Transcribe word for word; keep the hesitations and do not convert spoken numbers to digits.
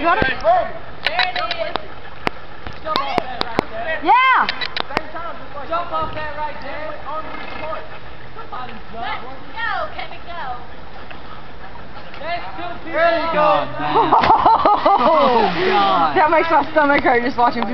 got it? There it is. Jump off that right there. Yeah! Same time, just like jump off that right there. On with the point. Somebody jump. Let's go, Kevin, go. There's two people. God, on oh, God. That makes my stomach hurt just watching people.